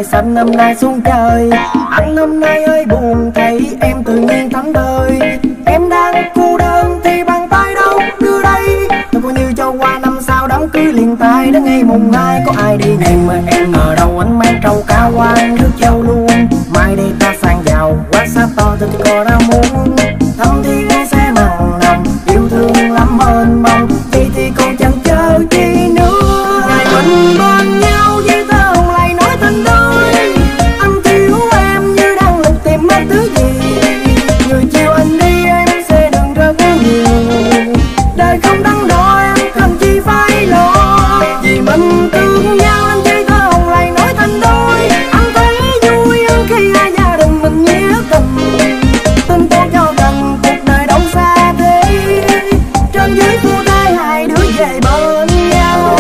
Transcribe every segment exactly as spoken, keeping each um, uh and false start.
cây xanh năm nay xuống trời. Anh hôm nay ơi buồn thấy em tự nhiên thánh thơi. Em đang cô đơn thì bàn tay đâu đưa đây. Tôi coi như cho qua năm sau đám cưới liền tay. Đến ngày mùng hai có ai đi em mà em ở đâu anh mang trâu cá quan nước châu luôn. Mai đây ta sang giàu quá xa to tình cò ra muốn. Thăm thì con sẽ mặn nồng yêu thương lắm mênh mông. Vì thì còn chẳng chờ chi nữa. Ngày mình bên nhau với tơ hồng lại nói tình đôi. Anh thiếu em như đang lục tìm mất thứ gì. Người chiều anh đi em sẽ đừng rất nhiều. Đời không đắn đo em cần chi phải lo. Vì mình thương nhau anh chơi tơ hồng lại nói tình đôi. Anh thấy vui hơn khi hai gia đình mình nghĩa tình. Tin tốt cho gần cuộc đời đâu xa thế. Trên dưới khu tay hai đứa về bên nhau.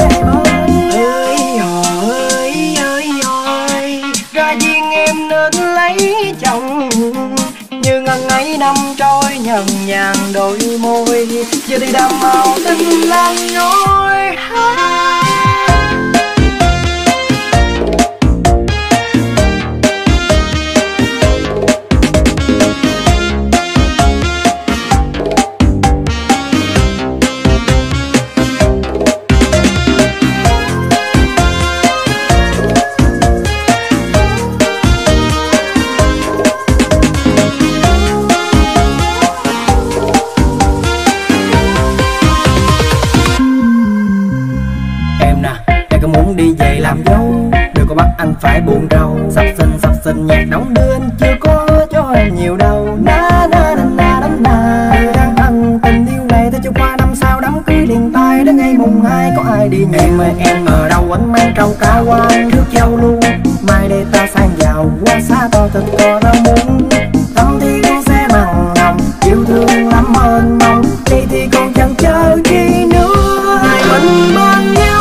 Ơi ơi ơi ơi ra duyên em nên lấy chồng. Như ngần ấy năm trôi nhần nhàn đôi môi. Giờ thì đam màu tình lan nhối. Đi về làm dâu đừng có bắt anh phải buồn rầu. Sắp sinh sắp sinh nhạc đóng đưa anh chưa có cho em nhiều đâu. Na na na na na na đang thân tình yêu này tới cho qua năm sau đám cưới liền tay. Đến ngày mùng hai có ai đi em ơi em ở đâu anh mang trâu cá quan nước châu luôn. Mai đây ta sang giàu quá xa to tình cò ra muốn. Thăm thì con sẽ mặn nồng yêu thương lắm mênh mông. Đi thì còn chẳng chờ chi nữa. Ngày mình bên nhau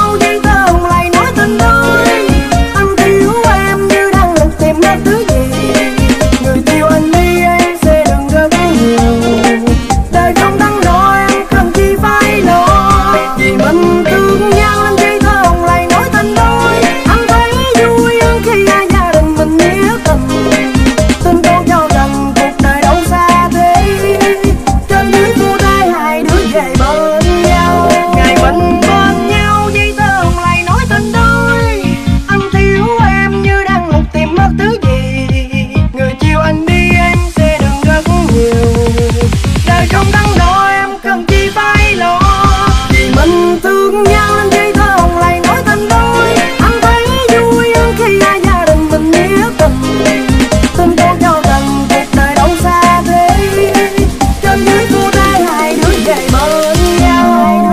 thứ gì. Người yêu anh đi em sẽ đừng rất nhiều. Đời không đắn đo em cần chi phải lo. Vì mình thương nhau anh chơi thơ hồng lại nói tình đôi. Anh thấy vui hơn khi hai gia đình mình nghĩa tình. Tin con cho gần cuộc đời đâu xa thế. Trên dưới khu tay hai đứa về bên nhau. Ngày mình bên nhau dây thơ hồng lại nói tình đôi. Anh thiếu em như đang lục tìm mất thứ gì. Anh đi em sẽ đừng rất nhiều. Đời không đắn đo em cần chi phải lo. Vì mình thương nhau anh chơi thơ hồng lại nói tình đôi. Anh thấy vui hơn khi hai gia đình mình nghĩa tình. Tin con cho gần cuộc đời đâu xa thế. Trên dưới khu tay hai đứa về bên nhau.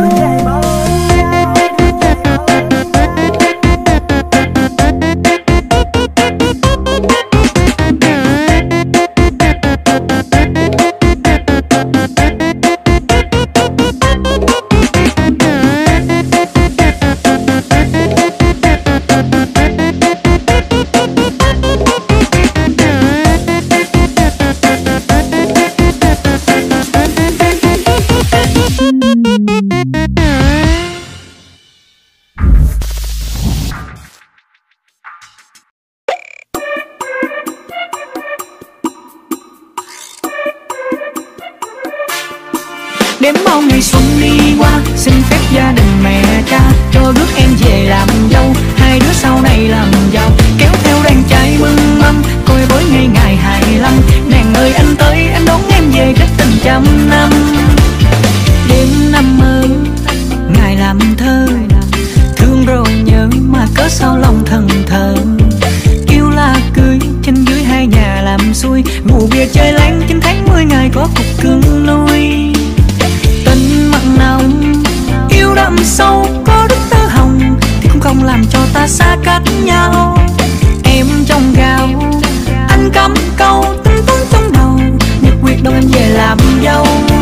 Đếm bao ngày xuân đi qua, xin phép gia đình mẹ cha cho rước em về làm dâu. Hai đứa sau này làm giàu, kéo theo đàn trai mừng mâm, coi với ngày ngày hài lăm. Nàng ơi anh tới, anh đón em về cách tình trăm năm. Đêm năm mơ, ngày làm thơ, thương rồi nhớ mà cớ sao lòng thần thờ. Kêu là cưới, trên dưới hai nhà làm xuôi, ngủ bia chơi láng chín tháng mười ngày có cục cưng nuôi. Tình mặn nồng yêu đậm sâu có đức tơ hồng thì cũng không làm cho ta xa cách nhau. Em trong gạo anh cắm câu tính toán trong đầu, nhật quyết đâu em về làm dâu.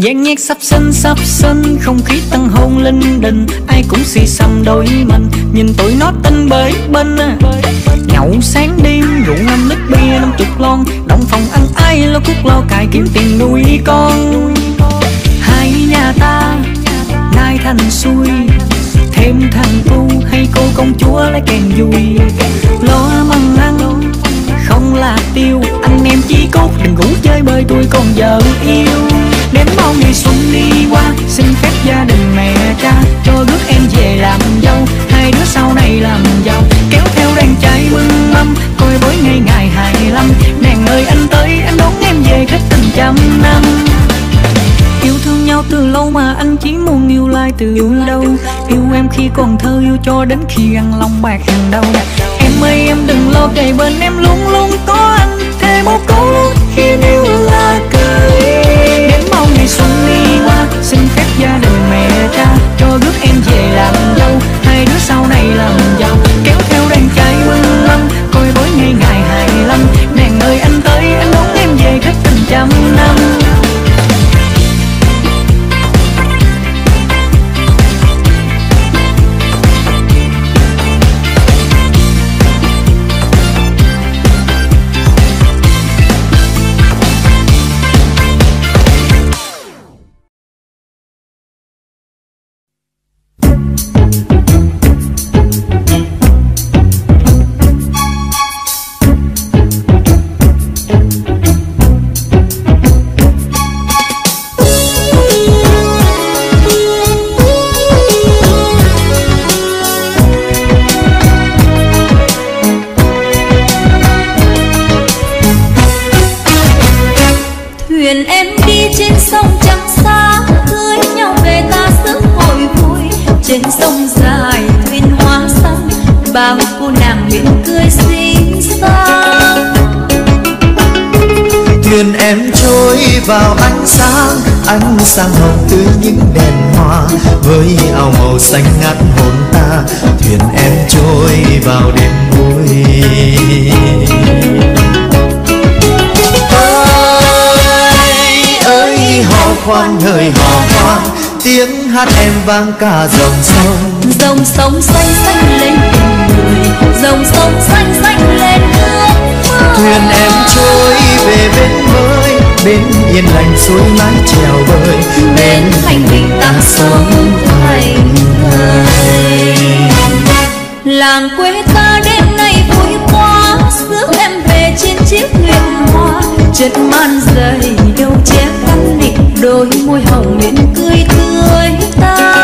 Gian nhạc sắp sinh sắp sinh, không khí tân hôn linh đình, ai cũng xì xầm đôi mình, nhìn tụi nó tinh bới bên. Nhậu sáng đêm rượu ngâm nước bia năm chục lon, động phòng ăn ai lo cuốc lo cài kiếm tiền nuôi con. Hai nhà ta nay thành xuôi, thêm thằng cu hay cô công chúa lấy kèm vui. Lo măng ăn không là tiêu, anh em chí cốt đừng ngủ chơi bơi tôi còn vợ yêu. Đếm bao ngày xuân đi qua, xin phép gia đình mẹ cha cho rước em về làm dâu, hai đứa sau này làm giàu, kéo theo đàn trai mừng mâm, coi bối ngày ngày hai mươi lăm. Nàng ơi anh tới anh đón em về hết tình trăm năm. Yêu thương nhau từ lâu mà anh chỉ muốn yêu lại từ đâu. Yêu em khi còn thơ, yêu cho đến khi ăn lòng bạc hàng đầu. Em ơi em đừng lo, kề bên em luôn luôn có anh, thề một câu luôn khi yêu là cười. Đến bao ngày xuân đi qua, xin phép gia đình mẹ cha cho rước em về làm dâu, hai đứa sau này làm giàu, kéo theo đàn trai mừng mâm, coi bối ngày ngày hai mươi lăm. Nàng ơi anh tới anh đón em về hết tình trăm năm. Vào ánh sáng, ánh sáng hồng tươi những đèn hoa, với áo màu xanh ngát hồn ta, thuyền em trôi vào đêm vui. Ơi ơi hò khoan ơi hò khoan, tiếng hát em vang cả dòng sông. Dòng sông xanh xanh lên tình người, dòng sông xanh xanh lên nước mơ. Thuyền em trôi về bên mới, bên yên lành suối mái chèo bơi, bên thành bình ta sống thành thời. Làng quê ta đêm nay vui quá, rước em về trên chiếc thuyền hoa, chất man dày đâu che căn định, đôi môi hồng miệng cười tươi ta.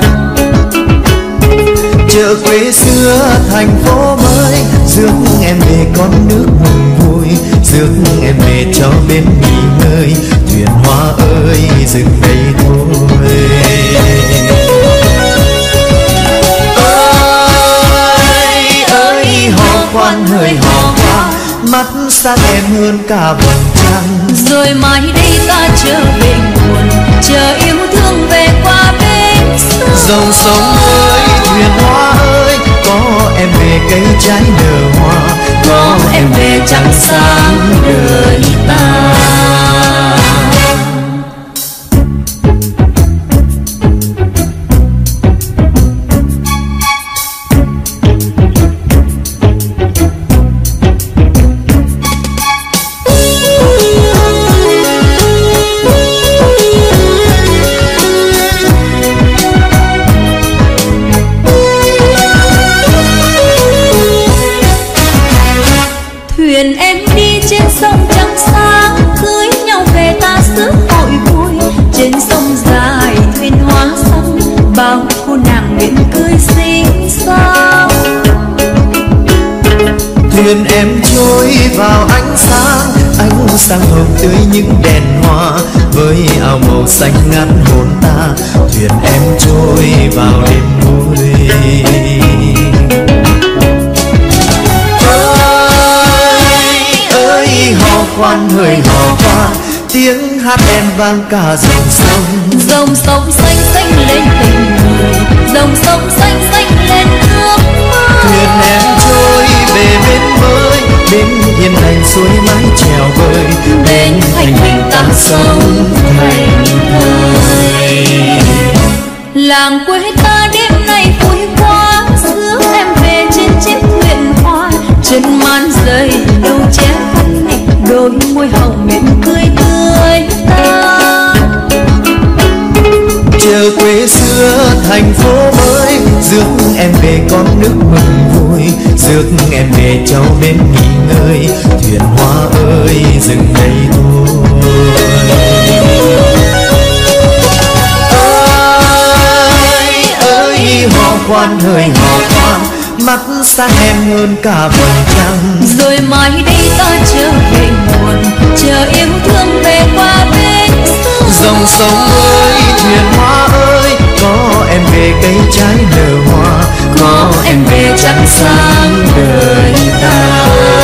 Chợ quê xưa thành phố mới, rước em về con nước mừng vui, rước em về cho bên nghỉ ngơi, thuyền hoa ơi dừng đây thôi. Ơi ơi hò khoan hơi hò khoan, mắt sát em hơn cả vầng trăng. Rồi mai đây ta trở về nguồn, chờ yêu thương về qua bên sông. Dòng sông ơi thuyền hoa ơi, có em về cây trái nở hoa, có em về trăng sáng đời ta. Thuyền em đi trên sông trắng sáng, cưới nhau về ta rước hội vui. Trên sông dài thuyền hoa sông, bao cô nàng miệng cười xinh xắn. Thuyền em trôi vào ánh sáng, ánh sáng hồng tươi những đèn hoa, với áo màu xanh ngát hồn ta, thuyền em trôi vào đêm vui. Hò khoan hơi hò khoan, tiếng hát em vang cả dòng sông. Dòng sông xanh xanh lên tình người, dòng sông xanh xanh lên nước mơ. Thuyền em trôi về bên mới, bên yên lành suối mái chèo bơi, bên thành bình ta sống thành thời. Làng quê ta đêm nay vui quá, rước em về trên chiếc thuyền hoa. Trên màn giày đầu che khăn, đôi môi hồng mỉm cười tươi ta. Chờ quê xưa thành phố mới, rước em về con nước mừng vui, rước em về châu bên nghỉ ngơi. Thuyền hoa ơi dừng đây thôi. Ơi ơi hò khoan hơi hò khoan, mắt sáng em hơn cả vầng trăng. Rồi mai đây ta trở về muộn, chờ yêu thương về qua bên dòng sông ơi thuyền hoa ơi, có em về cây trái nở hoa, có em về trăng sáng đời ta.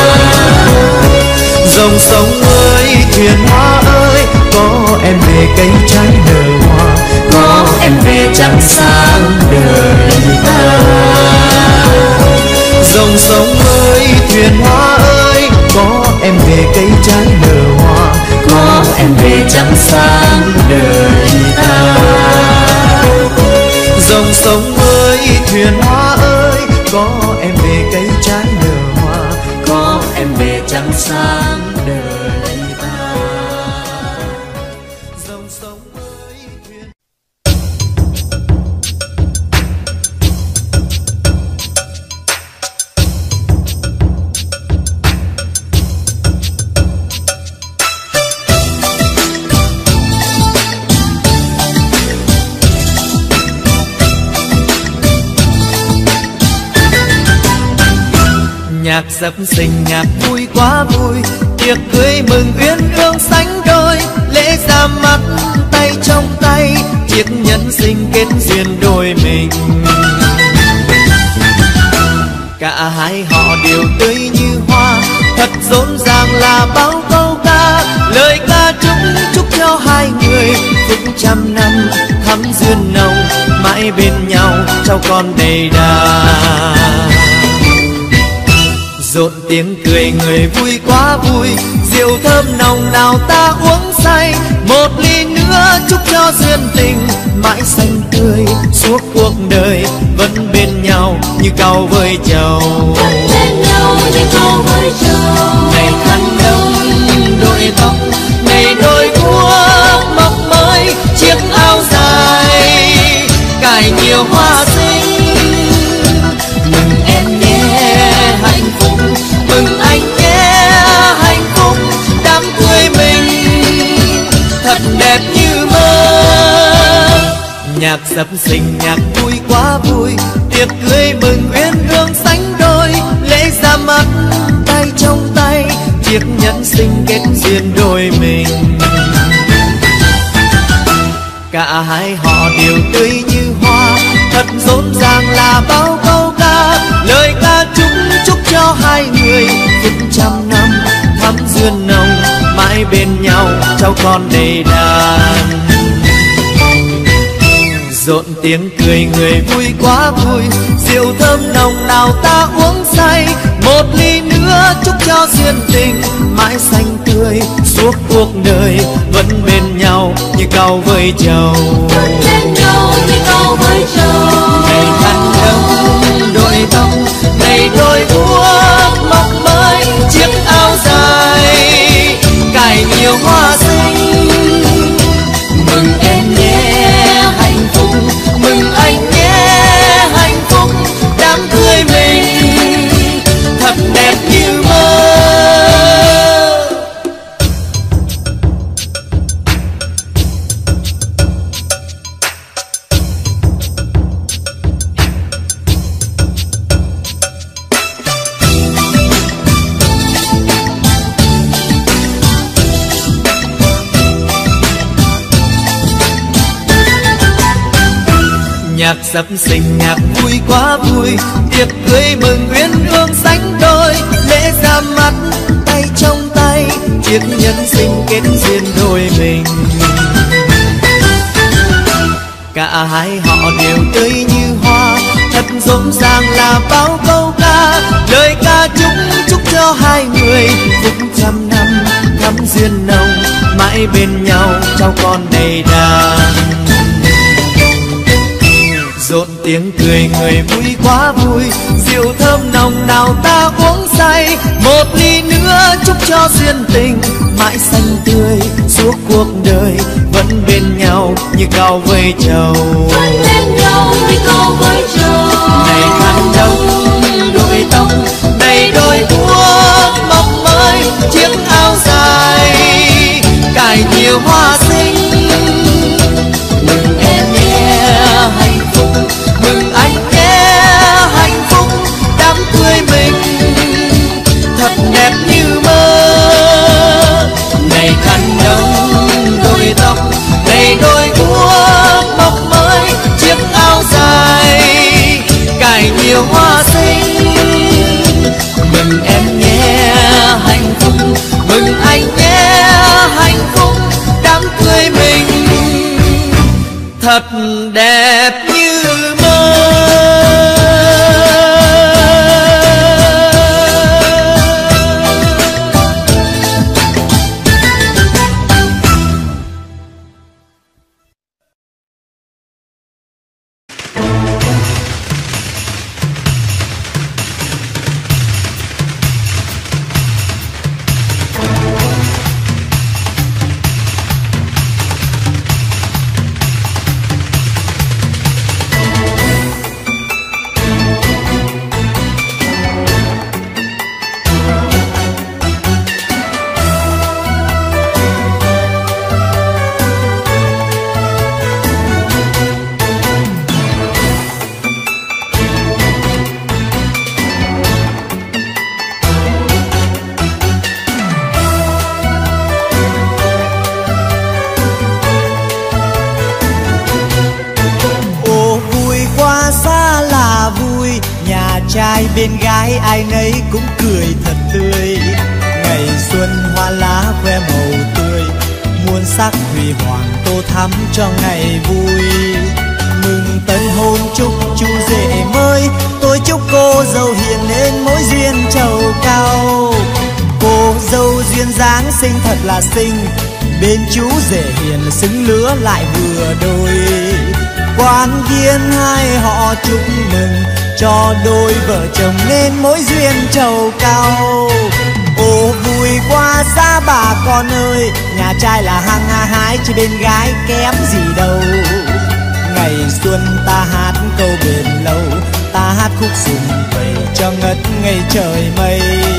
Dòng sông ơi thuyền hoa ơi, có em về cây trái nở hoa, có em về trăng sáng đời ta. Dòng sông ơi thuyền hoa ơi, có em về cây trái nở hoa, có em về trăng sáng đời ta. Dòng sông ơi thuyền hoa ơi, có em về cây trái nở hoa, có em về trăng sáng đời ta. Dòng sông ơi thuyền nhạc sập sình nhạc vui quá vui, tiệc cưới mừng uyên ương sánh đôi. Lễ ra mắt tay trong tay, chiếc nhẫn sinh kết duyên đôi mình. Cả hai họ đều tươi như hoa, thật rộn ràng là bao câu ca. Lời ca chúc chúc cho hai người phúc trăm năm thắm duyên nồng, mãi bên nhau cháu con đầy đà. Rộn tiếng cười người vui quá vui, rượu thơm nồng nào ta uống say. Một ly nữa chúc cho duyên tình mãi xanh tươi, suốt cuộc đời vẫn bên nhau như cau với trầu. vẫn bên nhau như cau với trầu. Ngày khăn đông đôi tóc, ngày đôi guốc mọc mới, chiếc áo dài cài nhiều hoa xinh. Mừng em nhé hạnh phúc, mừng anh nhé hạnh phúc, đám cưới mình thật đẹp như mơ. Nhạc sập sình nhạc vui quá vui, tiệc cưới mừng uyên ương sánh đôi. Lễ ra mắt tay trong tay, chiếc nhẫn sinh kết duyên đôi mình. Cả hai họ đều tươi như hoa, thật rộn ràng là bao câu ca. Lời ca chúc chúc cho hai người phúc trăm năm thắm duyên nồng, mãi bên nhau cháu con đầy đàn. Rộn tiếng cười người vui quá vui, rượu thơm nồng nào ta uống say. Một ly nữa chúc cho duyên tình mãi xanh tươi, suốt cuộc đời vẫn bên nhau như cau với trầu. vẫn bên nhau như cau với trầu. Ngày khăn đông đôi tóc, ngày đôi guốc mọc mới, chiếc áo dài cài nhiều hoa xinh. Mừng em nhé hạnh phúc, mừng anh nhé hạnh phúc, đám cưới mình thật đẹp như mơ. Nhạc sập sình nhạc vui quá vui, tiệc cưới mừng uyên ương sánh đôi. Lễ ra mắt tay trong tay, chiếc nhẫn sinh kết duyên đôi mình. Cả hai họ đều tươi như hoa, thật rộn ràng là bao câu ca. Lời ca chúc chúc cho hai người phúc trăm năm thắm duyên nồng, mãi bên nhau cháu con đầy đàn. tiếng cười người vui quá vui, rượu thơm nồng nào ta uống say. Một ly nữa chúc cho duyên tình mãi xanh tươi suốt cuộc đời, vẫn bên nhau như cao với trầu. Vẫn bên nhau như cao với trầu. Này khăn đông đôi tóc, này đôi guốc mọc mới, chiếc áo dài cài nhiều hoa xinh. Mừng em nhé hạnh phúc, mừng anh nhé hạnh phúc, đám cưới mình thật đẹp như mơ. Này khăn đông đôi tóc, này đôi guốc mọc mới, chiếc áo dài cài nhiều hoa xinh. Mừng em nhé hạnh phúc, mừng anh nhé hạnh phúc, đám cưới mình thật đẹp như mơ. Trai bên gái ai nấy cũng cười thật tươi, ngày xuân hoa lá khoe màu tươi, muôn sắc huy hoàng tô thắm cho ngày vui. Mừng tân hôn chúc chú rể mới, tôi chúc cô dâu hiền nên mối duyên trầu cao. Cô dâu duyên dáng xinh thật là xinh, bên chú rể hiền xứng lứa lại vừa đôi. Quan viên hai họ chúc mừng cho đôi vợ chồng nên mối duyên trầu cao. Ô vui quá xa bà con ơi, nhà trai là hăng ha hái chứ bên gái kém gì đâu. Ngày xuân ta hát câu bền lâu, ta hát khúc sum vầy cho ngất ngây trời mây.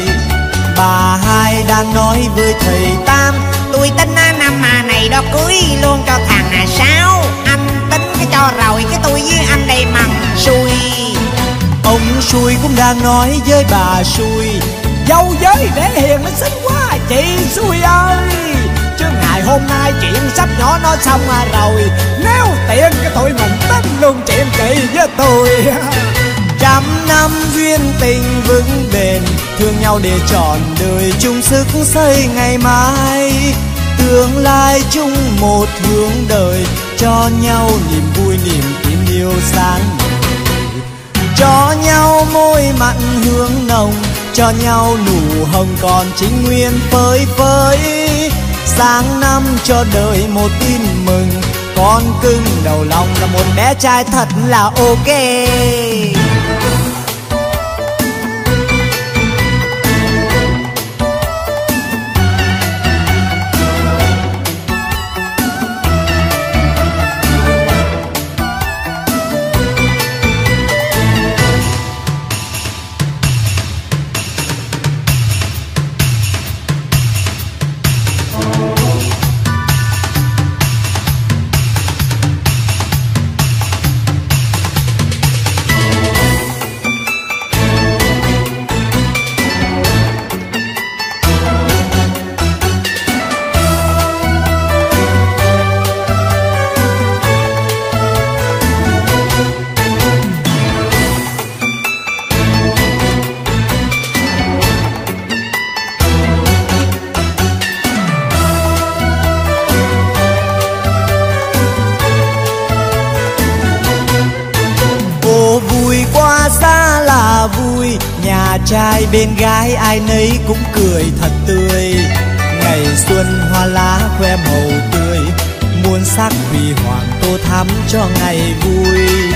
Bà hai đang nói với thầy Tam, tôi tính năm mà này đó cưới luôn cho thằng à Sáu. Anh tính cái cho rồi cái tôi với anh đây mằng xui. Ông xui cũng đang nói với bà xui, dâu giới để hiền mới xinh quá chị xui ơi. Chứ ngày hôm nay chuyện sắp nhỏ nó xong rồi, nếu tiện cái tụi mình tính luôn chuyện chị với tôi. Trăm năm duyên tình vững bền, thương nhau để trọn đời chung sức xây ngày mai. Tương lai chung một hướng đời, cho nhau niềm vui niềm tin yêu sáng ngời. Cho nhau môi mặn hương nồng, cho nhau nụ hồng còn chính nguyên phơi phới. Sáng năm cho đời một tin mừng, con cưng đầu lòng là một bé trai thật là ok. Trai bên gái ai nấy cũng cười thật tươi, ngày xuân hoa lá khoe màu tươi, muôn sắc huy hoàng tô thắm cho ngày vui.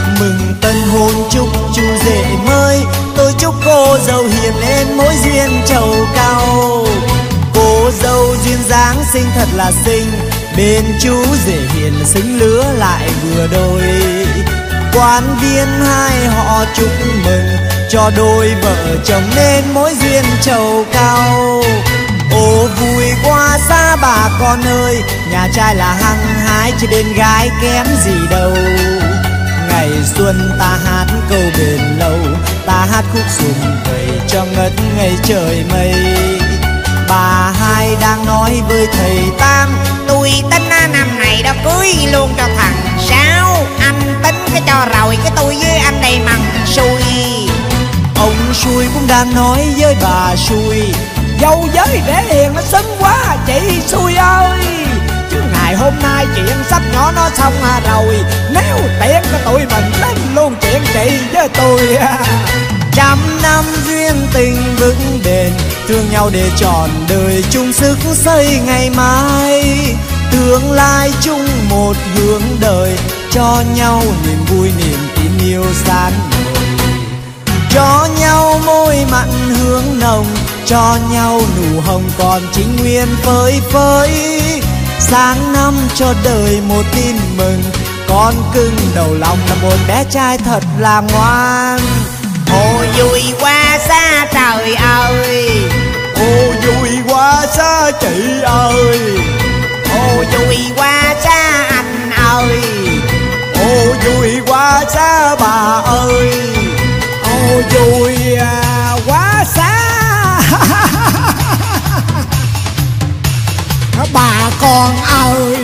Mừng tân hôn chúc chú rể mới, tôi chúc cô dâu hiền lên mối duyên trầu cao. Cô dâu duyên dáng xinh thật là xinh, bên chú rể hiền xứng lứa lại vừa đôi. Quan viên hai họ chúc mừng cho đôi vợ chồng nên mối duyên trầu cao. Ô vui quá xa bà con ơi, nhà trai là hăng hái chứ bên gái kém gì đâu. Ngày xuân ta hát câu bền lâu, ta hát khúc sum vầy cho ngất ngây trời mây. Bà hai đang nói với thầy Tam, tôi tính năm này đó cưới luôn cho thằng Sáu. Anh tính cái cho rồi cái tôi với anh đây mằng xui. Ông xui cũng đang nói với bà xui, dâu với rể hiền nó xứng quá chị xui ơi. Chứ ngày hôm nay chuyện sách nhỏ nó xong rồi, nếu tiện cái tụi mình tính luôn chuyện chị với tôi. Trăm năm duyên tình vững bền, thương nhau để trọn đời chung sức xây ngày mai. Tương lai chung một hướng đời, cho nhau niềm vui niềm tin yêu san nổi. Cho nhau môi mặn hương nồng, cho nhau nụ hồng còn chính nguyên phơi phới. Sáng năm cho đời một tin mừng, con cưng đầu lòng là một bé trai thật là ngoan. Ô vui quá xa trời ơi, ô vui quá xa chị ơi, ô vui quá xa anh ơi, ô vui quá xa bà ơi, ô vui quá xa bà con ơi.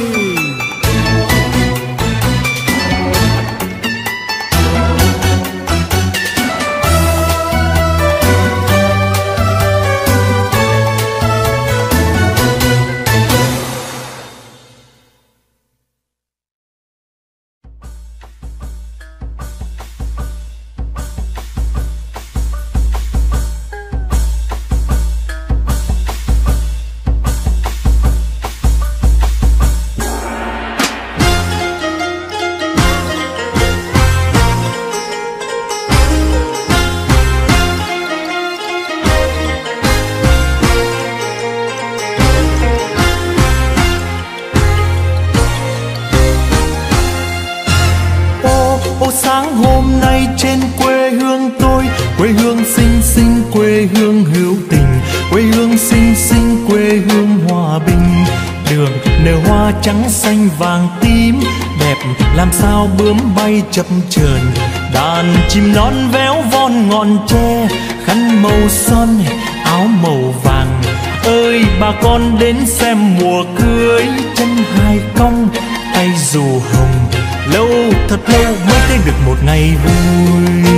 Sáng hôm nay trên quê hương tôi, quê hương xinh xinh, quê hương hữu tình, quê hương xinh xinh, quê hương hòa bình. Đường nở hoa trắng xanh vàng tím, đẹp làm sao bướm bay chập chờn. Đàn chim non véo von ngọn tre, khăn màu son áo màu vàng. Ơi bà con đến xem mùa cưới, chân hai cong tay dù hồng. Lâu thật lâu mới thấy được một ngày vui.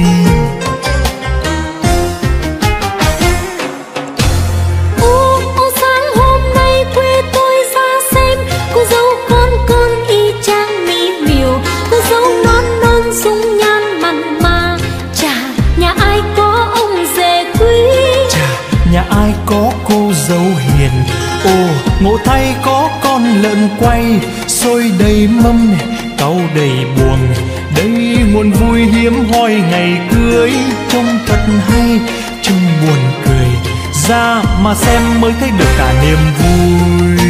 Ô, ô sáng hôm nay quê tôi ra xem, cô dâu con con y chang mỹ miều, cô dâu non non dung nhan mặn mà. Chà, nhà ai có ông rể quý, chà, nhà ai có cô dâu hiền. Ồ, ngộ thay có con lợn quay, xôi đầy mâm này, cau đầy buồng. Đây nguồn vui hiếm hoi ngày cưới, trông thật hay, trông buồn cười. Ra mà xem mới thấy được cả niềm vui.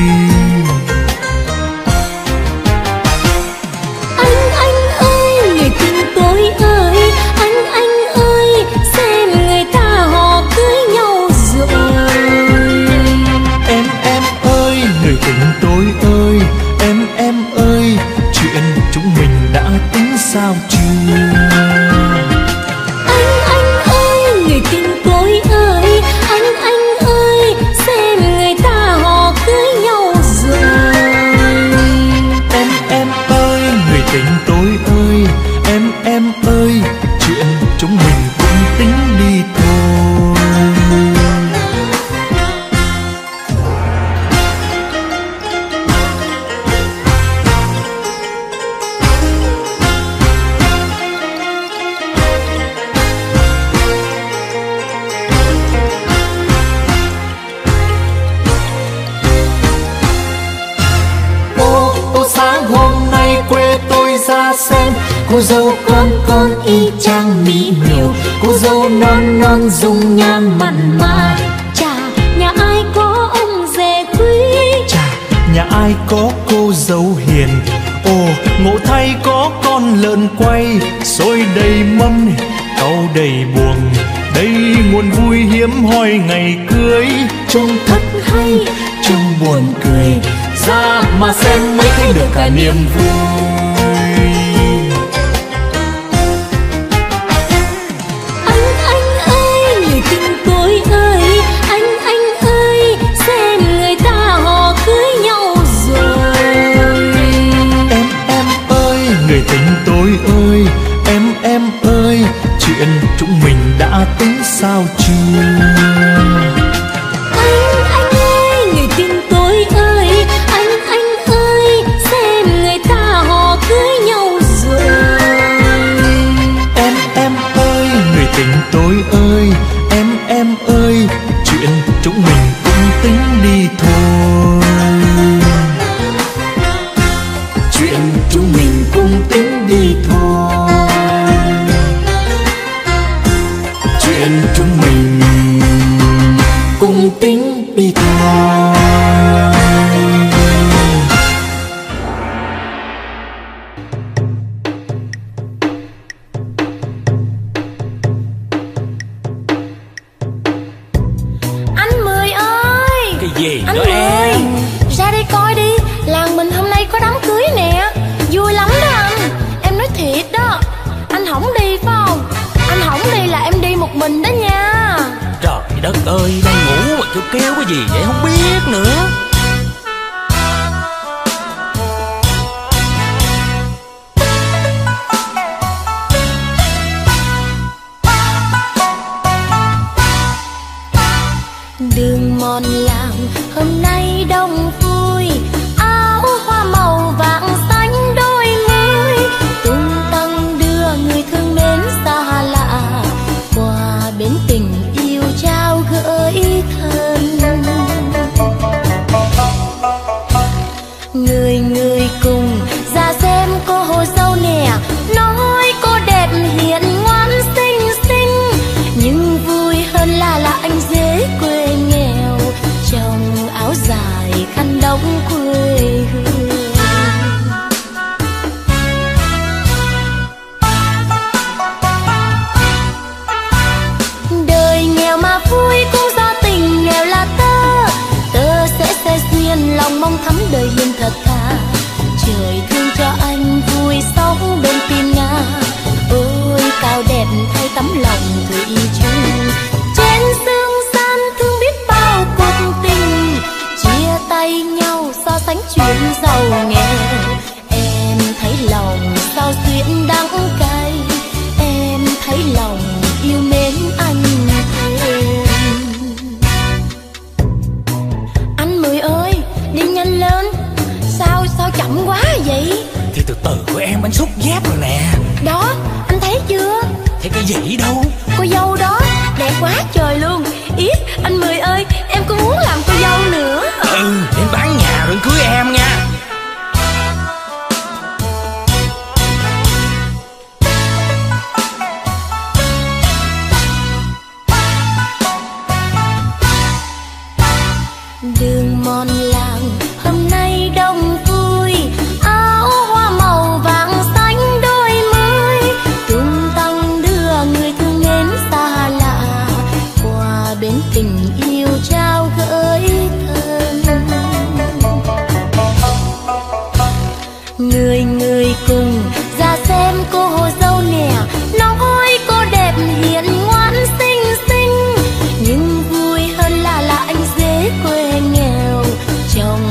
Anh anh ơi, người tình tôi ơi, anh anh ơi, xem người ta họ cưới nhau rồi. Em em ơi, người tình tôi ơi, em em ơi, chuyện chúng mình đã tính sao chưa? Anh anh ơi, người tình tôi ơi, anh anh ơi, xem người ta họ cưới nhau rồi. Em em ơi, người tình tôi ơi, em em ơi, chuyện chúng mình cũng tính đi thôi. Cô dâu con con y chang mỹ miều, cô dâu non non dung nhan mặn mà. Chà, nhà ai có ông rể quý, Chà, nhà ai có cô dâu hiền. Ồ, ngộ thay có con lợn quay, xôi đầy mâm này, cau đầy buồng. Đây nguồn vui hiếm hoi ngày cưới. Trông thật hay, Trông buồn cười, ra mà xem mới thấy được cả niềm vui. anh anh ơi người tình tôi ơi, anh anh ơi xem người ta họ cưới nhau rồi. Em em ơi, người tình tôi ơi, em em ơi, chuyện chúng mình đã tính sao chưa? Anh anh ơi người tình tôi ơi, anh anh ơi xem người ta họ cưới nhau rồi. Em em ơi, người tình tôi ơi, em em ơi, chuyện chúng mình cũng tính đi thôi. Chuyện chúng mình cũng tính đi thôi. Chuyện chúng mình cũng tính đi thôi. Anh Mười ơi, Cái gì anh đó Mười em? ra đây coi đi, làng mình hôm nay có đám cưới nè, vui lắm đó anh. Em nói thiệt đó, anh không đi phải không? Anh không đi là em đi một mình đó nha. Trời đất ơi, đang ngủ mà kêu kêu cái gì vậy không biết nữa. Đường mòn làng hôm nay đông vui, áo hoa màu vàng xanh đôi mươi, tung tăng đưa người thương mến xa lạ, qua bến tình yêu trao gửi thân. Người người cùng ra xem cô hồ dâu nè, nói cô đẹp hiền ngoan xinh xinh, nhưng vui hơn là là anh dễ quê nghèo, trong áo dài khăn đóng quê hương. Đời nghèo mà vui cũng do tình nghèo là tơ, tơ sẽ sẽ duyên lòng mong thắm đời hiền thật thà. Trời thương cho anh vui sống bên tim Nga, ôi cao đẹp thay tấm lòng thủy chung. Trên dương gian thương biết bao cuộc tình, chia tay nhau so sánh chuyện giàu nghèo. Em thấy lòng sao duyên đắng cay, em thấy lòng yêu mến anh thêm. Anh Mười ơi, đi nhanh lên. Sao sao chậm quá vậy? Thì từ từ của em, anh xúc dép rồi nè. Đó, anh thấy chưa? Thấy cái gì đâu? Cô dâu đó, đẹp quá trời luôn. Ý, anh Mười ơi, em cũng muốn làm cô dâu nữa. Ừ, đến bán nhà rồi cưới em nha. Đường mòn làng hôm nay đông vui, áo hoa màu vàng xanh đôi mươi, tung tăng đưa người thương mến xa lạ, qua bến tình yêu trao gửi thân. Người người cùng ra xem cô hồ dâu nè, nói cô đẹp hiền ngoan xinh xinh, nhưng vui hơn là là anh dễ quê nghèo, trong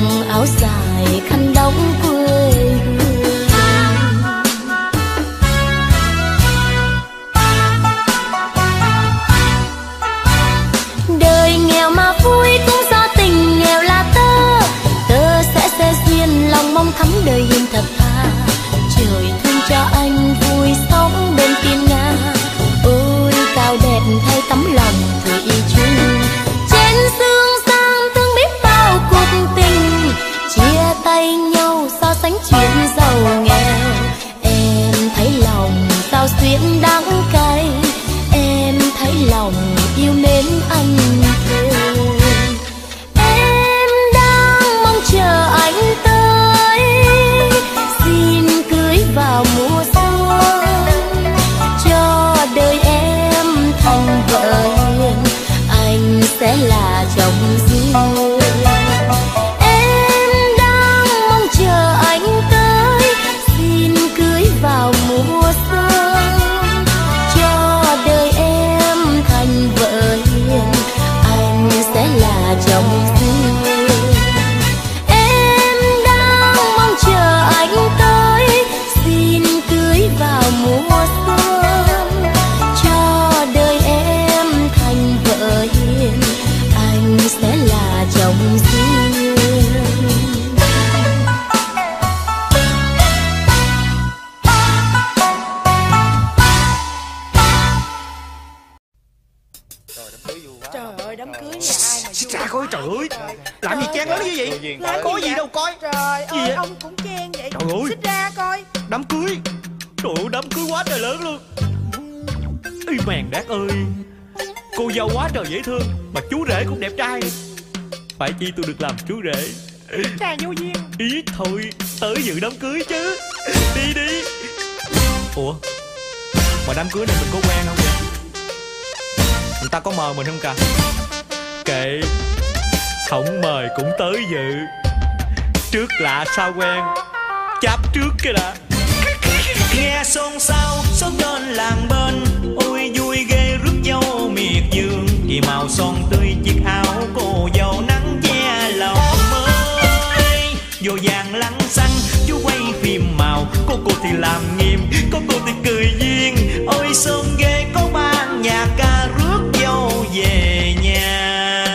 Duyên. Có gì đâu coi. Trời Gì ơi vậy? ông cũng chen vậy. Trời ơi. Xích ra coi. Đám cưới. Trời ơi, đám cưới quá trời lớn luôn. Ê mèn đát ơi, cô dâu quá trời dễ thương, mà chú rể cũng đẹp trai. Phải chi tôi được làm chú rể. Trà vô duyên. Ý thôi, tới dự đám cưới chứ. Đi đi. Ủa, mà đám cưới này mình có quen không vậy? Người ta có mời mình không cả? Kệ, không mời cũng tới dự. Trước lạ sao quen, chắp trước cái đã. Nghe xôn xao xóm trên làng bên, ôi vui ghê rước dâu miệt vườn. Kỳ màu son tươi chiếc áo cô dâu nắng che lòng mới. Vô vàng lăng xăng chú quay phim màu, cô cô thì làm nghiêm, cô cô thì cười duyên. Ôi xôn ghê có ban nhạc ca rước dâu về nhà.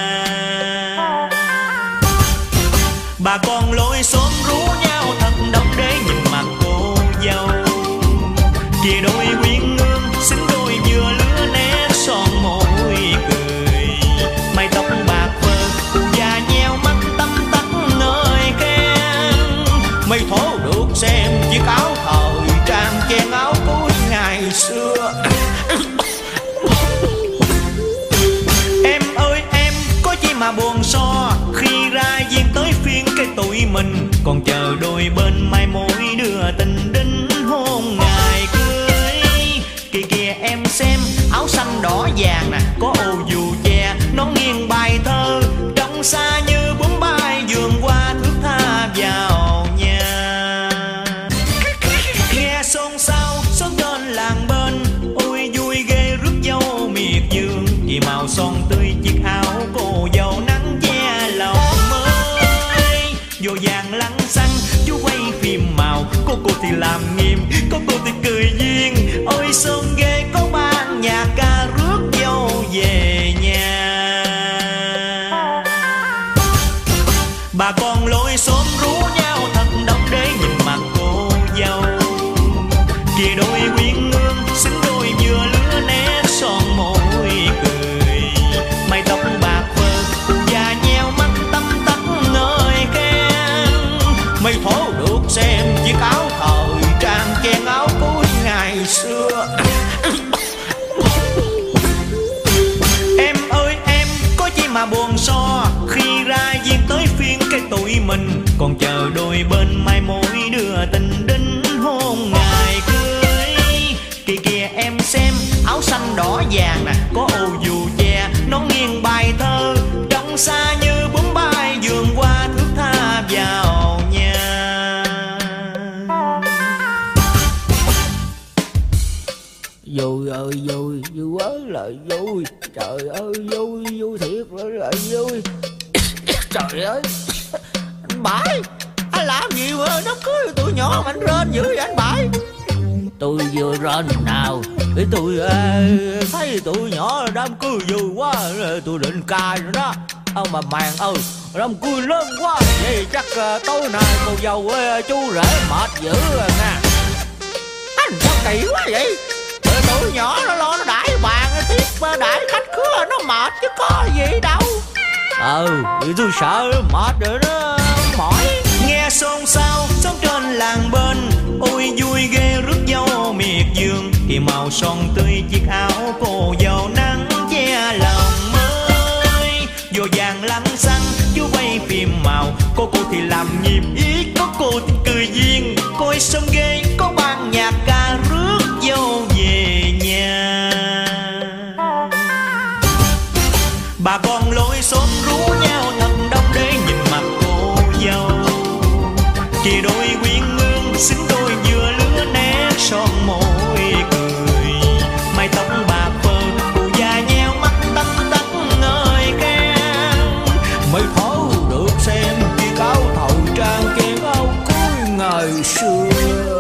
Bà con lối xóm rú nhau thật đông để nhìn mặt cô dâu. Kìa đôi quyến ngương xinh đôi vừa lứa nét son môi cười. Mái tóc bạc phơ cụ già nheo mắt tăm tắt nơi khen. Mây thố được xem chiếc áo thời trang chen áo cuối ngày xưa. Em ơi em có chi mà buồn so, khi ra duyên tới phiên cái tụi mình còn chờ đôi bên mai mối đưa tình đính hôn ngày cưới. Kìa kìa em xem áo xanh đỏ vàng nè, có ô dù che nó nghiêng bài thơ. Trong xa như bướm bay vườn qua thước tha vào nhà. Nghe xôn xao xóm trên làng bên, ôi vui ghê rước dâu miệt vườn. Vì màu son tươi chiếc áo cô dâu nắng che lòng mới. Vô vàng lăng xăng chú quay phim màu, cô cô thì làm nghiêm, cô cô thì cười duyên. Ôi xôn ghê có ban nhạc ca rước dâu về nhà. Bà con lối xóm rú nhau thật đông để nhìn mặt cô dâu. Kìa đôi quyến ngương xinh đôi vừa lứa nét son môi cười. Mái tóc bạc phơ cụ già nheo mắt tăm tắt nơi khen. Mây thố được xem chiếc áo thời trang chen áo cuối ngày xưa. Em ơi em có chi mà buồn so, khi ra duyên tới phiên cái tụi mình còn chờ đôi bên mai mối đưa tình đính hôn ngày cưới. Kìa kìa em xem áo xanh đỏ vàng nè, có ô dù che nó nghiêng bài thơ. Trong xa như bướm bay vườn qua thước tha vào nhà. Vui ơi vui, vui quá là vui. Trời ơi vui, vui thiệt là vui. Trời ơi anh Bảy, anh làm gì mà đám cưới tụi nhỏ mà anh rên dữ vậy anh Bảy? Tôi vừa rên nào để tôi uh, thấy tụi nhỏ đám cưới vui quá, tôi định cài rồi đó. Ông mà màng ơi, đám cưới lớn quá vậy chắc uh, tối nay cô dâu với uh, chú rể mệt dữ rồi nha. Anh sao kỳ quá vậy? Tụi nhỏ nó lo nó đãi bàn tiếp đãi khách khứa nó mệt chứ có gì đâu. Ừ, tôi sợ nó mệt rồi nó mỏi. Nghe xôn xao xóm trên làng bên, ôi vui ghê rước dâu miệt vườn. Thì màu son tươi chiếc áo cô dâu nắng che lòng mới. Vô vàng lăng xăng chú quay phim màu, cô cô thì làm nghiêm ý, có cô thì cười duyên. Coi sông ghê có ban nhạc ca rước dâu về nhà. Bà con lối xóm rú nhau thật đông để nhìn mặt cô dâu. Kìa đôi quyến ngương xinh đôi vừa lứa nét son môi cười. Mái tóc bạc phơ cụ già nheo mắt tăm tắt nơi khen. Mây thố được xem chiếc áo thời trang chen áo cuối ngày xưa.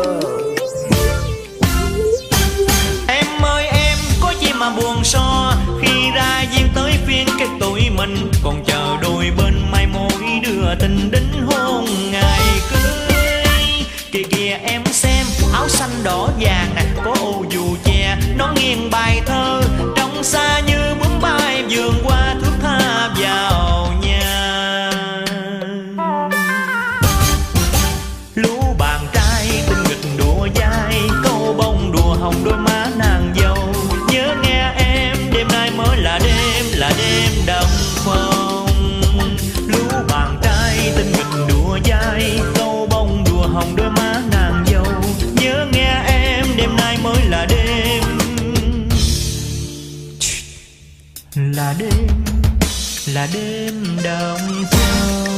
Em ơi em có chi mà buồn so, khi ra duyên tới phiên cái tụi mình còn chờ đôi bên mai mối đưa tình đính hôn ngày cưới. Kìa kìa em xem áo xanh đỏ vàng nè, có ô dù che nó nghiêng bài thơ. Trong xa như bướm bay vườn qua thước tha vào nhà. hồng đôi má nàng dâu. Nhớ nghe em, đêm nay mới là đêm, là đêm đậm phong. Lũ bạn trai tình nghịch đùa dai, câu bông đùa hồng đôi má nàng dâu. Nhớ nghe em, đêm nay mới là đêm, là đêm, là đêm đậm phong.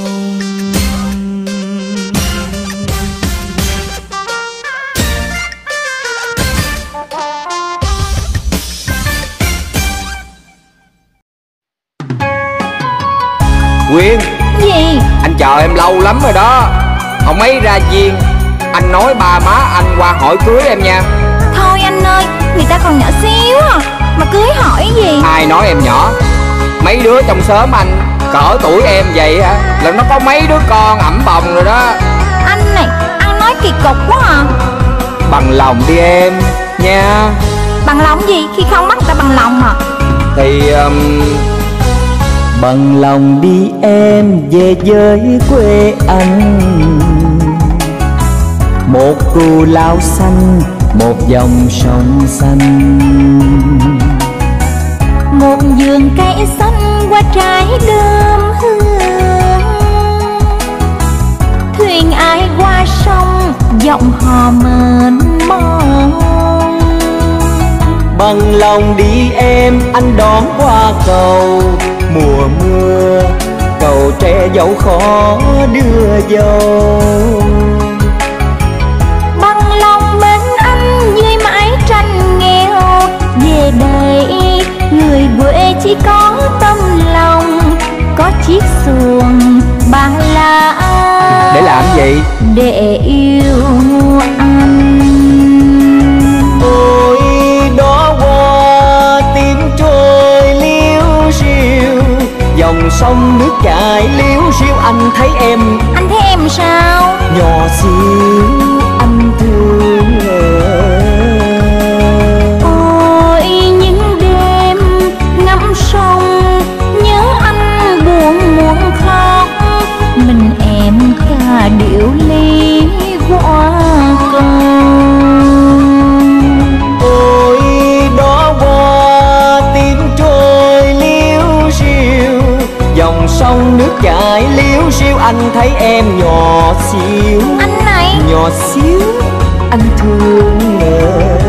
Quyên. Gì? Anh chờ em lâu lắm rồi đó. Không mấy ra viên. Anh nói ba má anh qua hỏi cưới em nha. Thôi anh ơi, người ta còn nhỏ xíu à, mà cưới hỏi gì? Ai nói em nhỏ? Mấy đứa trong xóm anh cỡ tuổi em vậy hả là nó có mấy đứa con ẵm bồng rồi đó. Anh này, anh nói kỳ cục quá à. Bằng lòng đi em nha. Bằng lòng gì khi không bắt ta bằng lòng à? Thì um... bằng lòng đi em về với quê anh. Một cù lao xanh, một dòng sông xanh, một vườn cây xanh qua trái đơm hương. Thuyền ai qua sông, giọng hò mến mong. Bằng lòng đi em, anh đón qua cầu. Mùa mưa, cầu tre dẫu khó đưa dâu. Bằng lòng bên anh dưới mái tranh nghèo. Về đây người quê chỉ có tâm lòng, có chiếc xuồng ba la. Để làm gì? Để yêu anh. Ôi đó qua tiếng trôi liêu xiêu, dòng sông nước chảy liếu xiêu. Anh thấy em, anh thấy em sao? Nhỏ xíu anh thương. Ôi những đêm ngắm sông, nhớ anh buồn muốn khóc. Mình em ca điệu ly qua cầu. Ôi đó qua tiếng trôi liếu xiêu, dòng sông nước chảy liếu xiêu. Anh thấy em nhỏ xíu, anh này nhỏ xíu anh thương em.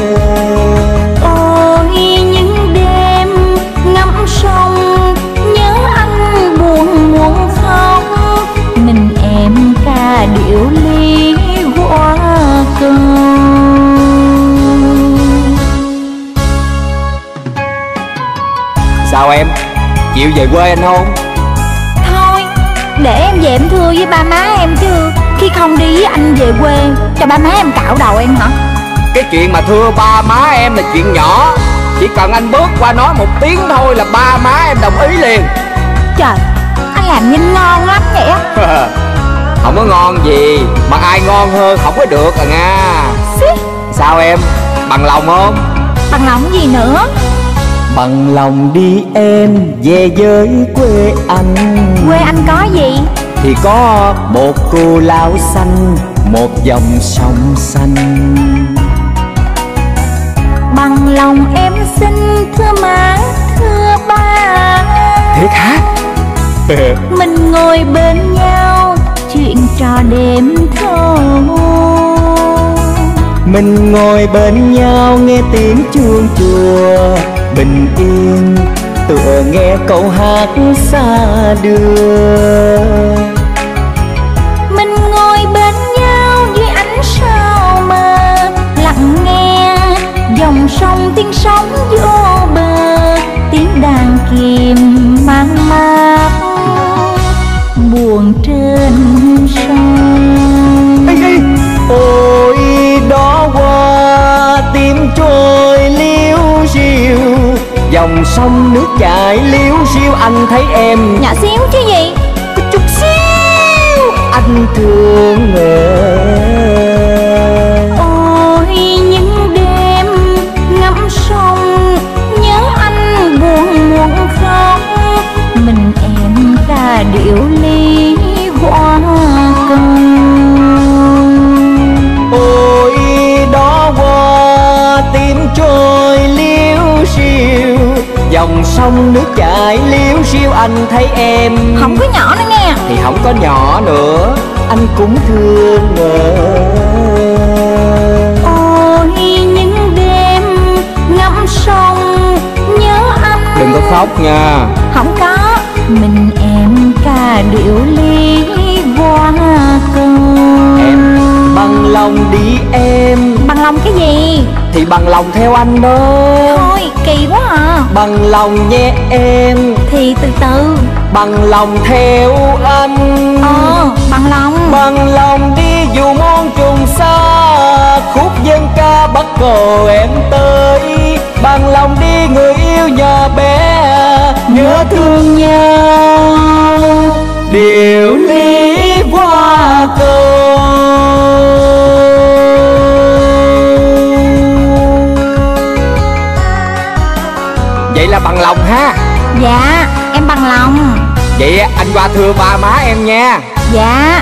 Ôi những đêm ngắm sông, nhớ anh buồn muốn khóc. Mình em ca điệu ly qua cầu. Sao em, chịu về quê anh không? Thôi, để em về em thưa với ba má em chứ. Khi không đi với anh về quê, cho ba má em cạo đầu em hả? Cái chuyện mà thưa ba má em là chuyện nhỏ. Chỉ cần anh bước qua nói một tiếng thôi là ba má em đồng ý liền. Trời, anh làm nhìn ngon lắm vậy á. Không có ngon gì, mà ai ngon hơn không có được à nha. Xí. Sao em, bằng lòng không? Bằng lòng gì nữa? Bằng lòng đi em về với quê anh. Quê anh có gì? Thì có một cù lao xanh, một dòng sông xanh. Bằng lòng em xin thưa má, thưa ba. Thiệt hả? Mình ngồi bên nhau, chuyện trò đêm thâu. Mình ngồi bên nhau nghe tiếng chuông chùa, bình yên tựa nghe câu hát xa đưa. Mình ngồi bên nhau dưới ánh sao mờ, lặng nghe dòng sông tiếng sóng vô bờ. Tiếng đàn kìm mang mát buồn trên sông. Ê, ê. Ôi đó qua tiếng trôi liếu xiêu, dòng sông nước chảy liếu xiêu. Anh thấy em nhỏ xíu chứ gì, có chút xíu anh thương em. Ôi những đêm ngắm sông, nhớ anh buồn muốn khóc. Mình em ca điệu ly qua cầu. Ôi đó qua dòng sông nước chảy liếu riêu anh thấy em. Không có nhỏ nữa nghe. Thì không có nhỏ nữa, anh cũng thương ngờ. Ôi những đêm ngắm sông nhớ anh. Đừng có khóc nha. Không có, mình em ca điệu ly qua cầu. Em bằng lòng đi em. Bằng lòng cái gì? Thì bằng lòng theo anh đó. Thôi kỳ quá à. Bằng lòng nhé em. Thì từ từ. Bằng lòng theo anh. Ờ, bằng lòng. Bằng lòng đi dù muôn trùng xa, khúc dân ca bắt cầu em tới. Bằng lòng đi người yêu nhỏ bé, nhớ thương nhau điều lý qua cầu. Vậy là bằng lòng ha. Dạ em bằng lòng. Vậy anh qua thưa ba má em nha. Dạ.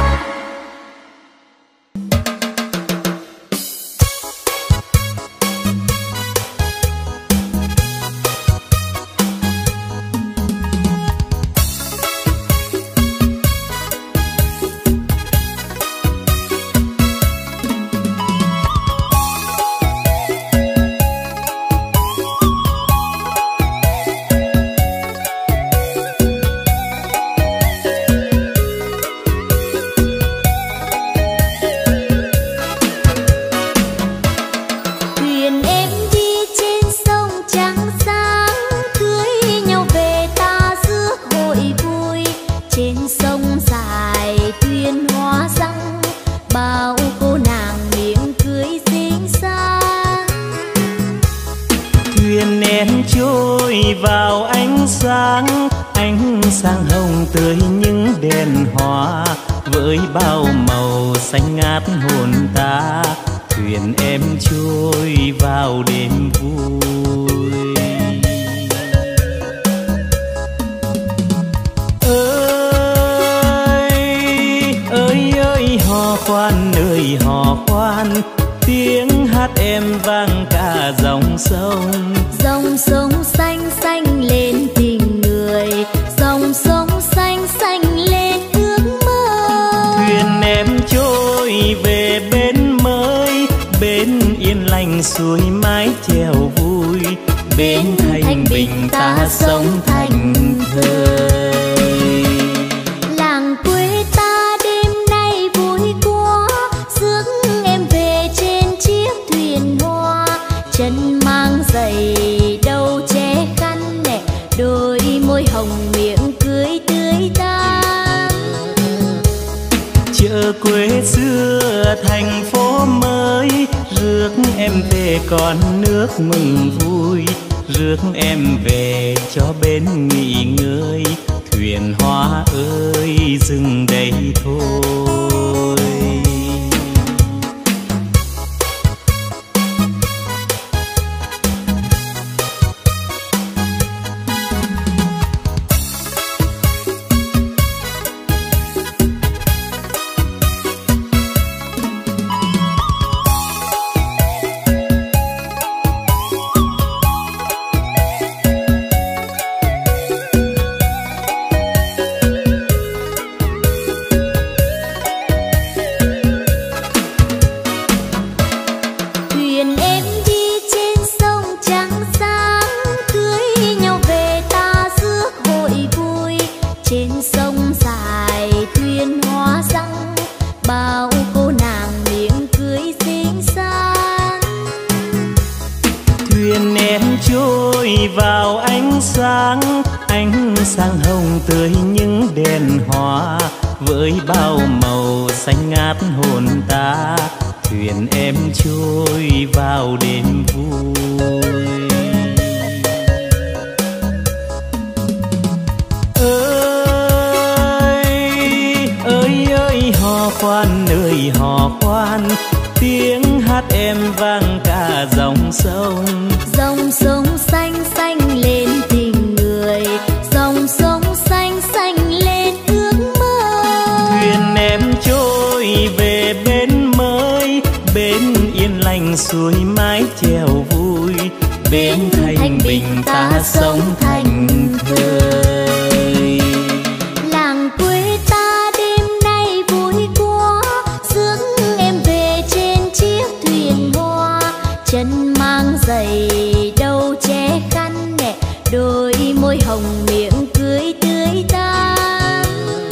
bến thanh bình ta sống thành thơi. Làng quê ta đêm nay vui quá, rước em về trên chiếc thuyền hoa. Chân mang giày đầu che khăn nhẹ, đôi môi hồng miệng cười tươi tắn.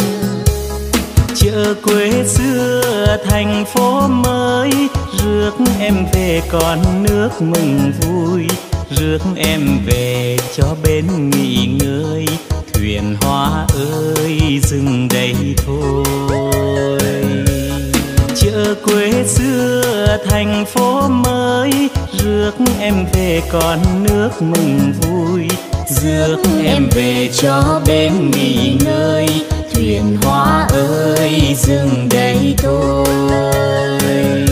Chợ quê xưa thành phố mới, rước em về con nước mừng vui. Rước em về cho bên nghỉ ngơi, thuyền hoa ơi dừng đây thôi. Chợ quê xưa thành phố mới, rước em về con nước mừng vui. Rước em về cho bên nghỉ ngơi, thuyền hoa ơi dừng đây thôi.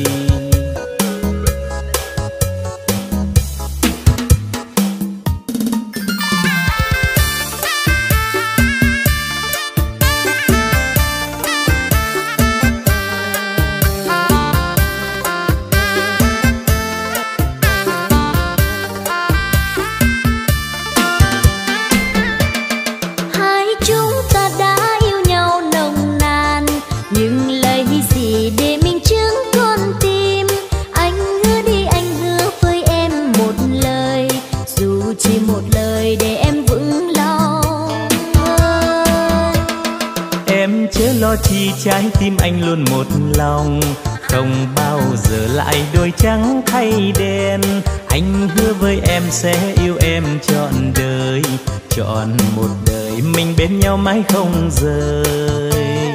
Chi trái tim anh luôn một lòng, không bao giờ lại đôi trắng thay đen. Anh hứa với em sẽ yêu em trọn đời, trọn một đời mình bên nhau mãi không rời.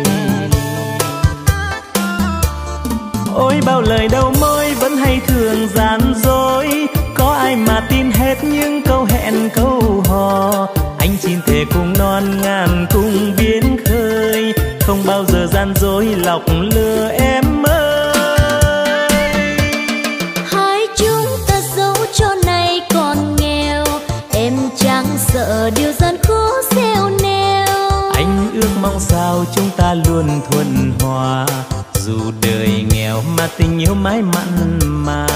Ôi bao lời đầu môi vẫn hay thường gian dối, có ai mà tin hết những câu hẹn câu hò. Anh xin thề cùng non ngàn cùng biến khơi, không bao giờ gian dối lọc lừa em ơi. Hai chúng ta dẫu cho nay còn nghèo, em chẳng sợ điều gian khó gieo neo. Anh ước mong sao chúng ta luôn thuận hòa, dù đời nghèo mà tình yêu mãi mặn mà.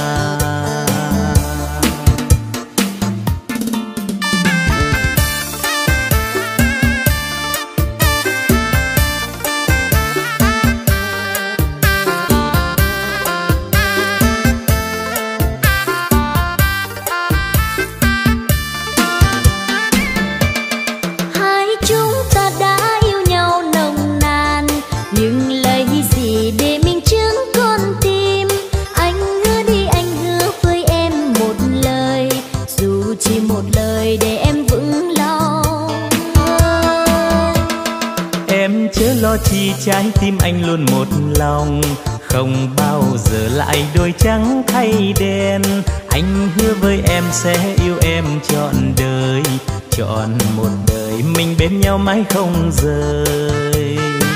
Chi trái tim anh luôn một lòng, không bao giờ lại đôi trắng thay đen. Anh hứa với em sẽ yêu em trọn đời, trọn một đời mình bên nhau mãi không rời.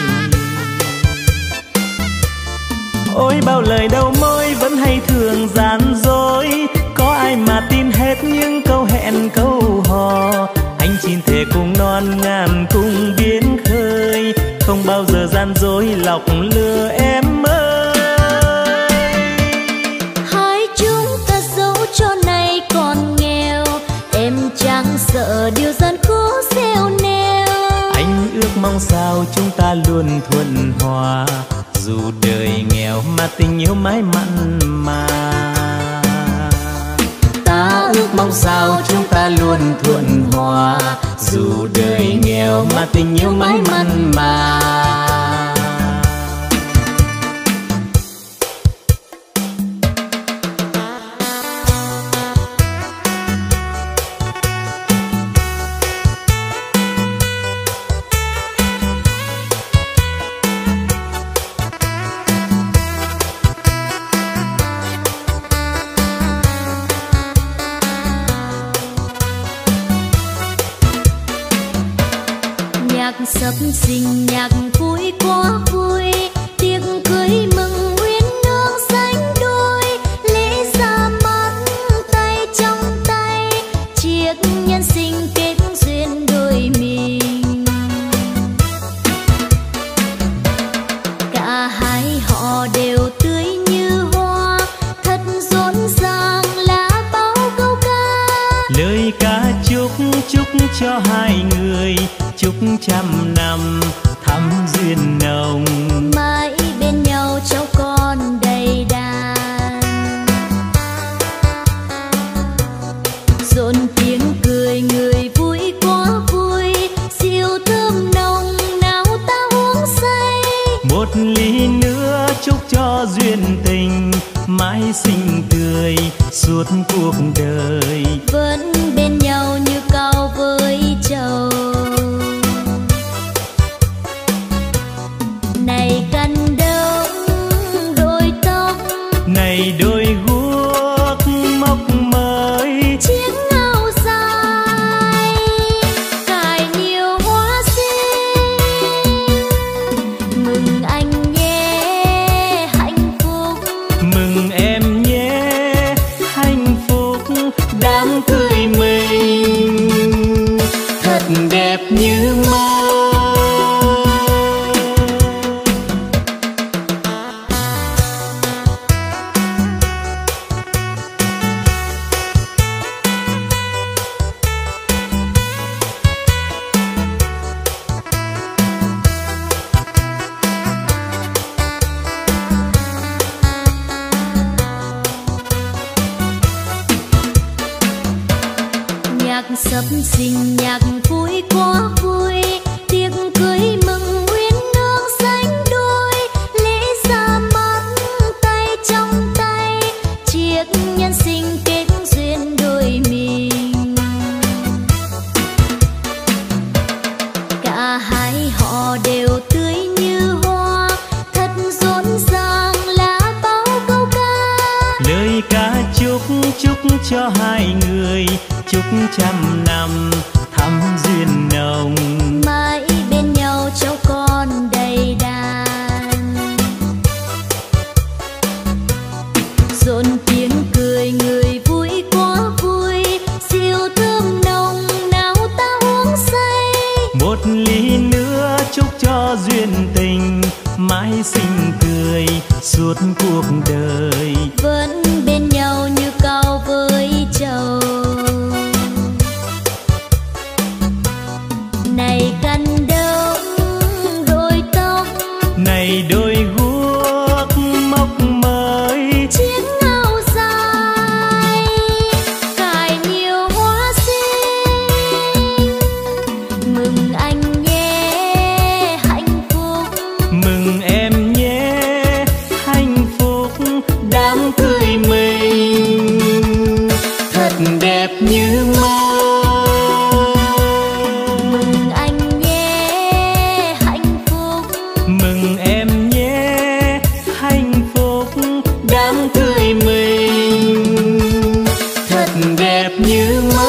Ôi bao lời đầu môi vẫn hay thường gian dối, có ai mà tin hết những câu hẹn câu hò. Anh xin thề cùng non ngàn cùng biến khơi, không bao giờ gian dối lọc lừa em ơi. Hai chúng ta dẫu cho nay còn nghèo, em chẳng sợ điều gian khó gieo neo. Anh ước mong sao chúng ta luôn thuận hòa, dù đời nghèo mà tình yêu mãi mặn mà. Ta ước mong sao chúng ta luôn thuận hòa, dù đời nghèo mà tình yêu mãi mặn mà. Sắp sinh nhạc vui quá vui, tiệc cưới mừng uyên nương sánh đôi. Lễ ra mắt tay trong tay, chiếc nhân sinh kết duyên đôi mình. Cả hai họ đều tươi như hoa, thật rộn ràng là bao câu ca. trăm năm thắm duyên nồng. Mãi bên nhau cháu con đầy đàn, rộn tiếng cười người vui quá vui, siêu thơm nồng nào ta uống say. Một ly nữa chúc cho duyên tình mãi xinh tươi suốt cuộc đời, vẫn bên nhau như cao với trầu. Này cành đông đôi tóc, này đôi guốc mốc mới, chiếc áo dài cài nhiều hoa xinh. Mừng anh nhé hạnh phúc, mừng em nhé hạnh phúc, đám cưới mình thật đẹp như mơ. Nhạc sập sinh nhạc vui quá vui, tiệc cưới mừng uyên ương sánh đôi. Lễ ra mắt tay trong tay, chiếc nhân sinh kết duyên đôi mình. Cả hai họ đều tươi như hoa, thật rộn ràng là bao câu ca. Lời ca chúc chúc cho hai người chúc trăm năm thắm duyên nồng. Mãi bên nhau cháu con đầy đàn, rộn tiếng cười người vui quá vui, siêu thơm nồng nào ta uống say. Một ly nữa chúc cho duyên tình mãi xinh tươi suốt cuộc đời, Vẫn bên nhau như cao với trầu. Này cành đông đôi tóc, này đôi guốc mốc mới, chiếc áo dài cài nhiều hoa xinh. Mừng anh nhé hạnh phúc, mừng em nhé hạnh phúc, đám cưới mình thật đẹp như mơ. mừng anh nhé hạnh phúc, Mừng em nhé hạnh phúc, đám cưới mình thật đẹp như mơ.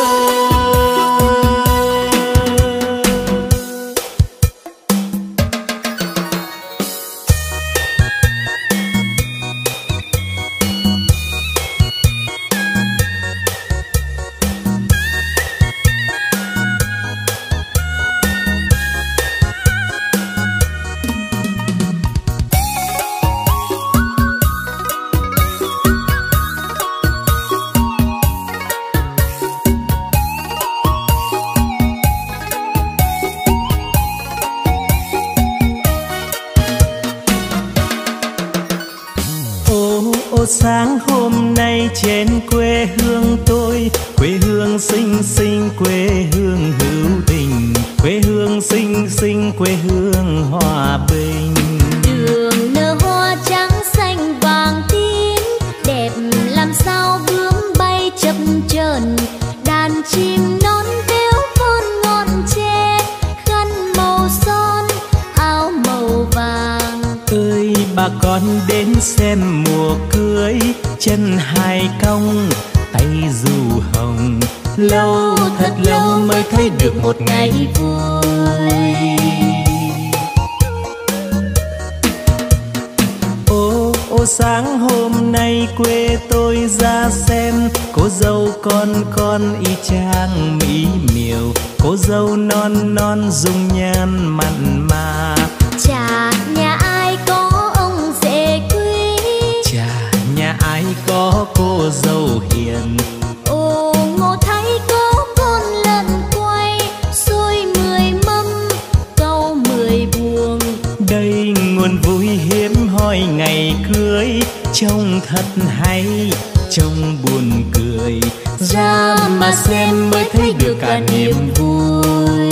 Ô sáng hôm nay trên quê hương tôi, quê hương xinh xinh, quê hương hữu tình, quê hương xinh xinh, quê hương hòa bình. đường nở hoa trắng xanh vàng tím, đẹp làm sao bướm bay chập chờn. Đàn chim non kêu con ngọn tre, khăn màu son áo màu vàng. Ơi bà con đến xem mùa cưới, chân hai cong tay dù hồng, lâu thật lâu mới thấy được một ngày vui. Ô ô sáng hôm nay quê tôi ra xem, cô dâu con con y chang mỹ miều, cô dâu non non dung nhan mặn mà. Chả nhà ai có ông rể quý, Chả nhà ai có cô dâu hiền. ồ ngô thấy có con lợn quay, xôi mười mâm buồn vui hiếm hoi ngày cưới, trông thật hay, trông buồn cười, ra mà xem mới thấy được cả niềm vui.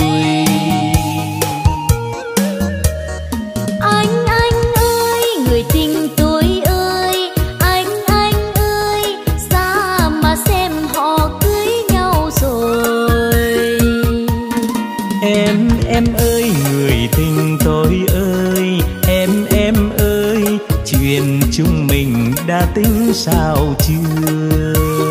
Anh anh ơi, người tình tôi ơi, anh anh ơi, ra mà xem họ cưới nhau rồi. Em em ơi, người tình tôi ơi, em em ơi, chuyện chúng mình đã tính sao chưa?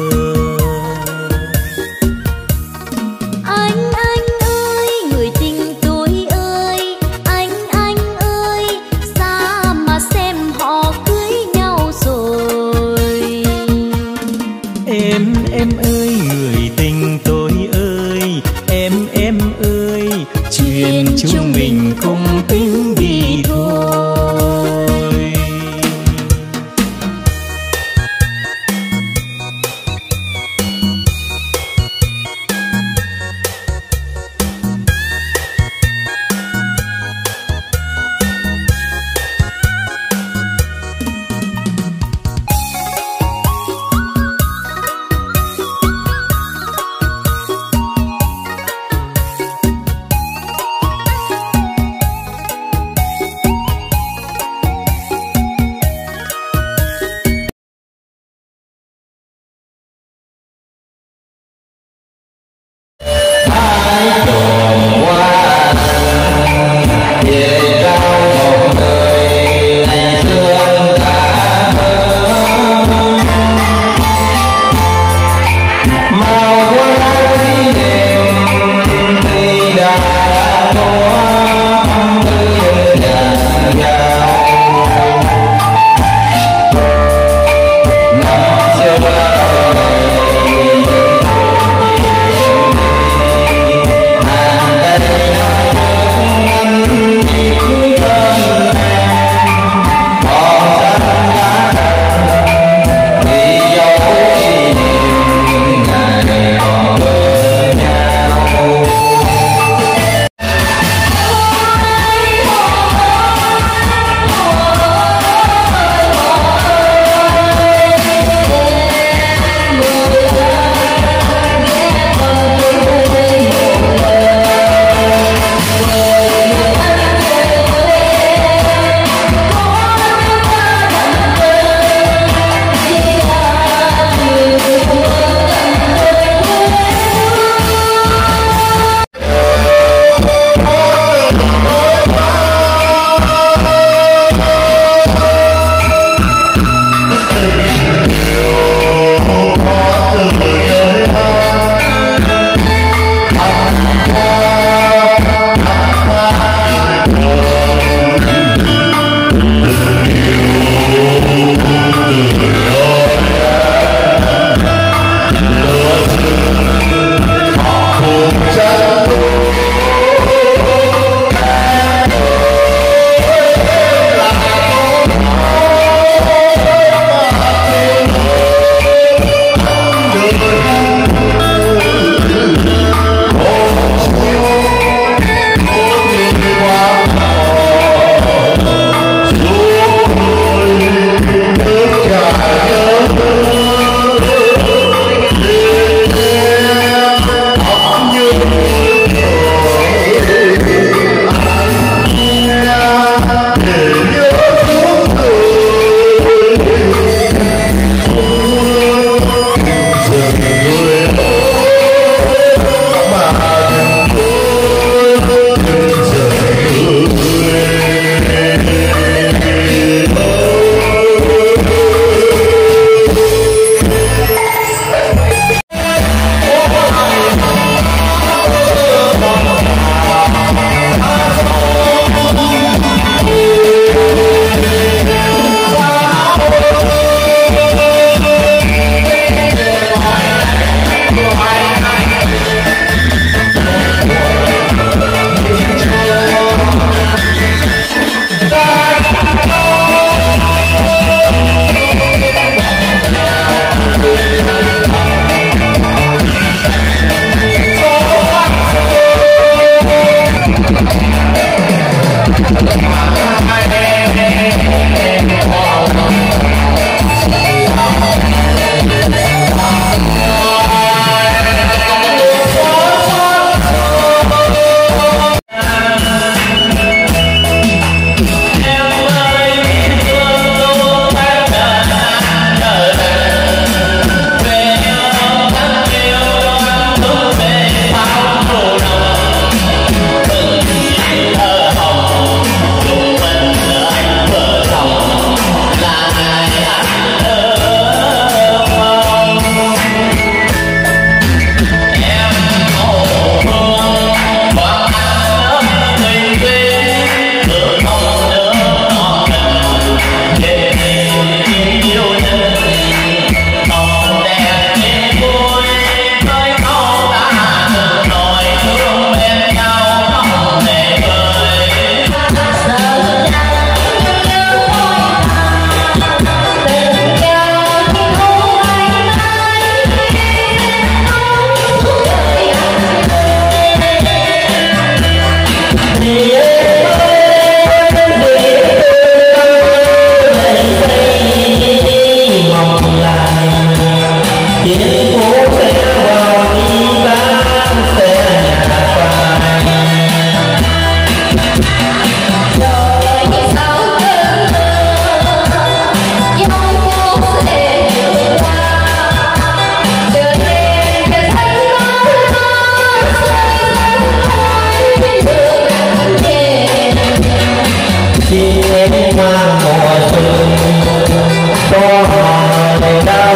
Anh anh ơi, người tình tôi ơi, anh anh ơi, ra mà xem họ cưới nhau rồi. Em em ơi, người tình tôi ơi, em em ơi, chuyện chúng mình không tính đi thôi. xuân có hài đã